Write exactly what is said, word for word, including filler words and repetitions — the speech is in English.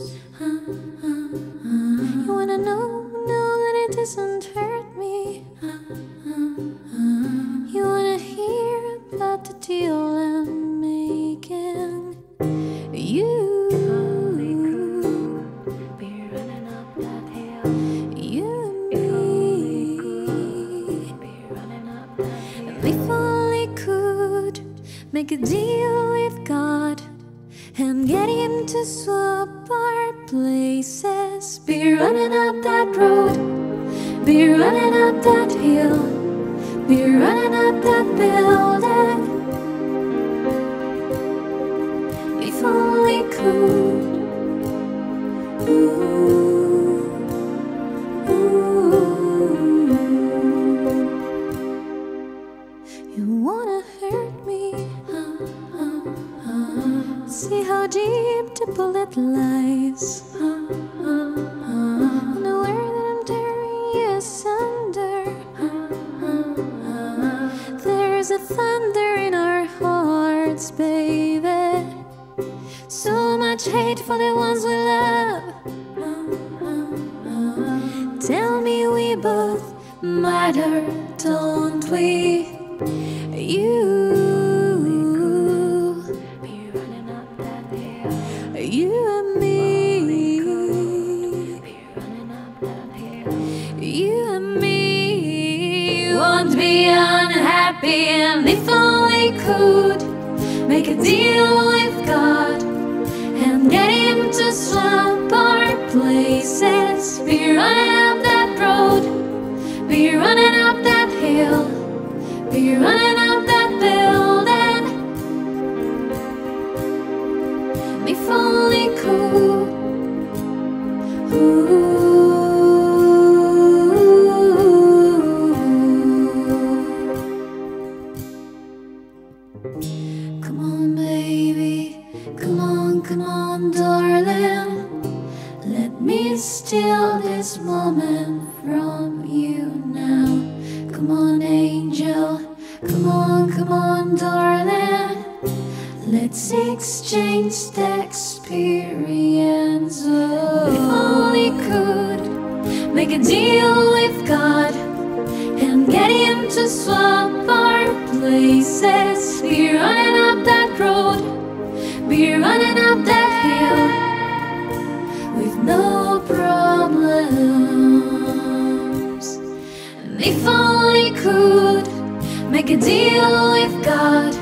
You wanna know, know that it doesn't hurt me. You wanna hear about the deal I'm making. You be running up that hill. You and me be running up that hill. And if only could make a deal with God and get him to swap our places. Be running up that road, be running up that hill, be running up that building. If only could. Ooh, ooh. You wanna hurt me? See how deep the bullet lies. Unaware that I'm tearing you asunder. There's a thunder in our hearts, baby. So much hate for the ones we love. Tell me we both matter, don't we? You You and me, you and me won't be unhappy. And if only could make a deal with God and get him to swap our places. Be running up that road, be running up that hill, be running up that building. If only could. Ooh. Come on, baby, come on, come on, darling. Let me steal this moment from you now. Come on, angel, come on, come on, darling. Let's exchange the experience. Oh, if only could make a deal with God and get him to swap our places. Be running up that road, be running up that hill with no problems. And if only could make a deal with God